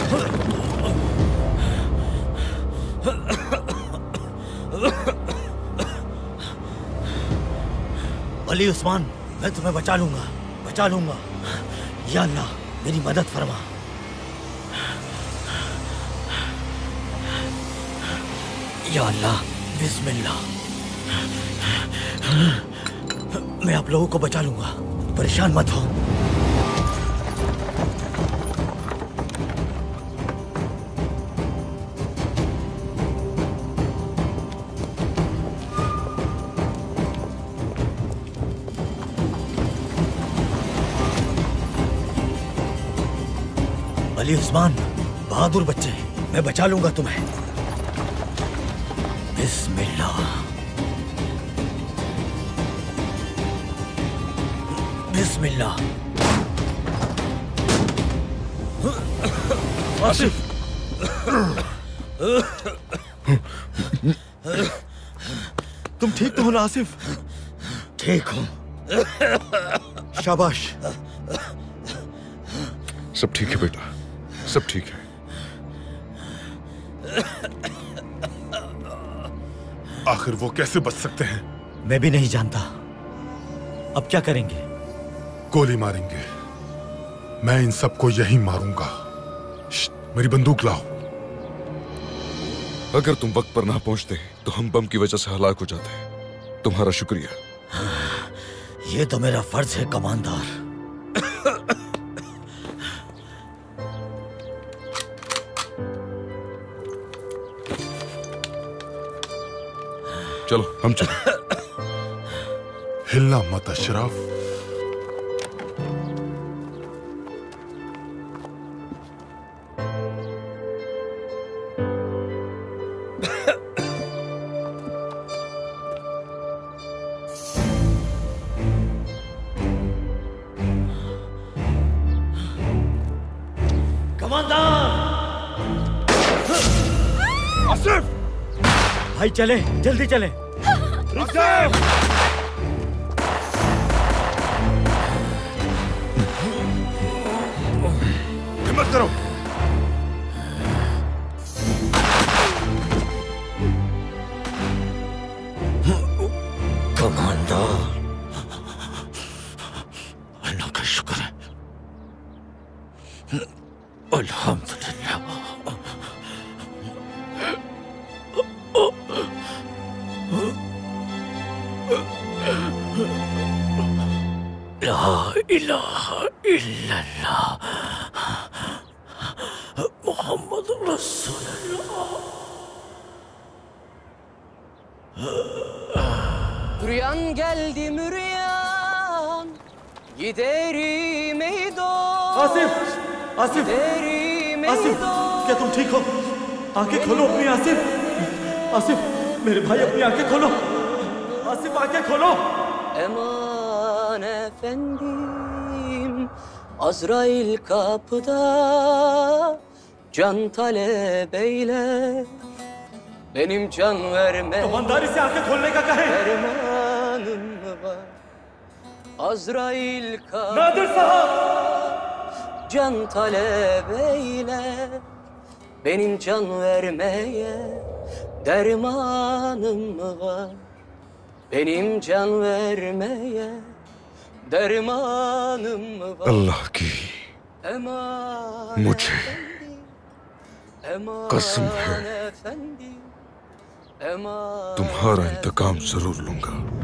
अली उस्मान, मैं तुम्हें बचा लूंगा, बचा लूंगा। या अल्लाह, मेरी मदद फरमा। या अल्लाह, बिस्मिल्लाह। मैं आप लोगों को बचा लूंगा, परेशान मत हो। अली उस्मान, बहादुर बच्चे, मैं बचा लूंगा तुम्हें। बिस्मिल्लाह, बिस्मिल्लाह। आसिफ, तुम ठीक तो हो ना आसिफ? ठीक हूं। शाबाश। सब ठीक है बेटा, सब ठीक है। आखिर वो कैसे बच सकते हैं? मैं भी नहीं जानता। अब क्या करेंगे? गोली मारेंगे। मैं इन सबको यहीं मारूंगा। मेरी बंदूक लाओ। अगर तुम वक्त पर ना पहुंचते तो हम बम की वजह से हलाक हो जाते। तुम्हारा शुक्रिया। ये तो मेरा फर्ज है कमांडर। चलो हम चलो। हिलना मत अशरफ। आसिफ! भाई चले, जल्दी चले। रुक जाओ। हिम्मत करो। कमांडर, अल्लाह का शुक्र है। अल्हम्दुलिल्लाह। ला इलाहा इल्लल्लाह मुहम्मद रसूलुल्लाह। Rüyan geldi müryan, giderim meydan. Asif, Asif, Asif, क्या तुम ठीक हो? आंखें खोलो अपनी आसिफ। आसिफ, मेरे भाई अपनी आंखें खोलो। आसिफ, आंखें खोलो। Eman efendim, Azrail kapıda, can talep eyle, benim can verme. Commander से आंखें खोलने का कहे। Dermanım mı var? Azrail kapıda, Nadir साहब, can talep eyle, benim can vermeye dermanım mı var? Benim can vermeye dermanım mı var? अल्लाह की Eman मुझे eman कसम है, efendim, eman तुम्हारा इंतकाम जरूर लूंगा।